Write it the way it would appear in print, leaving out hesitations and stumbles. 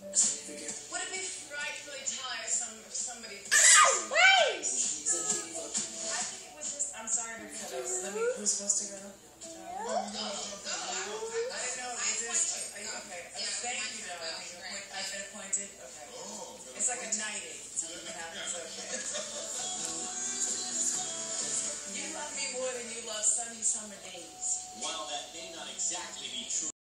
Would it be frightfully tiresome if somebody... Wait! I think it was just... I'm sorry to cut off. Who's supposed to go? I didn't know. Was this... Okay. Thank you, though. I've been appointed. Okay. It's like a knighting. Something that happens. Okay. You love me more than you love sunny summer days. While that may not exactly be true.